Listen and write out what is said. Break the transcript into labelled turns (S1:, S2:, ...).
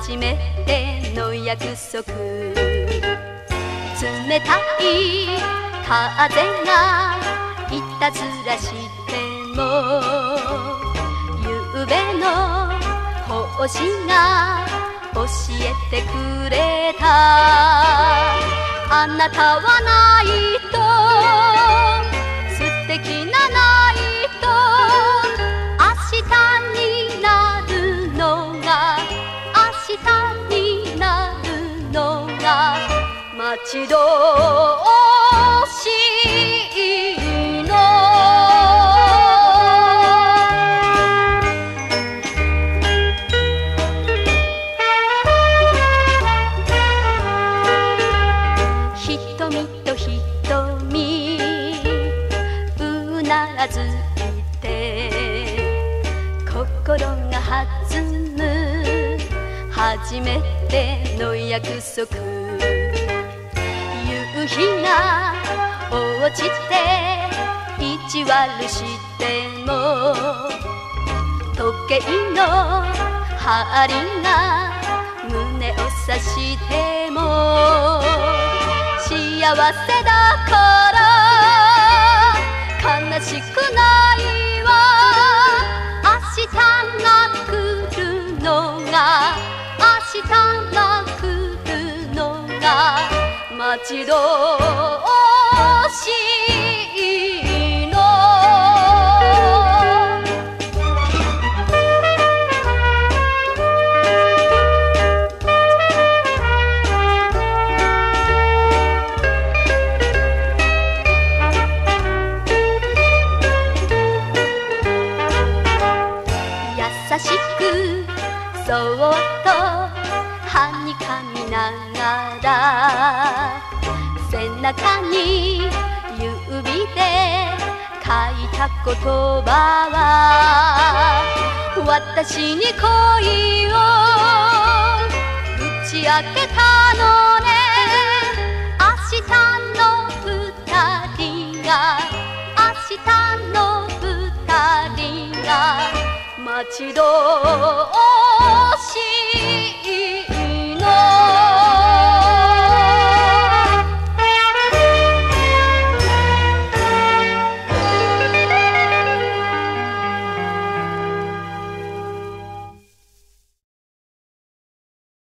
S1: 初めての約束、冷たい風がいたずらしても、ゆうべの星が教えてくれた。あなたはないと、素敵なないと、明日になるのが、明日になるのが待ち遠しいの。瞳と瞳うならずいて、心が弾む初めての約束。夕日が落ちて意地悪しても、時計の針が胸を刺しても、幸せだから悲しくないわ。明日が来るのが、明日が来るのが待ち遠しいの。優しくそっとはにかみながら、背中に指で書いた言葉は、私に恋を打ち明けたのね。明日の二人が、明日の二人が待ち遠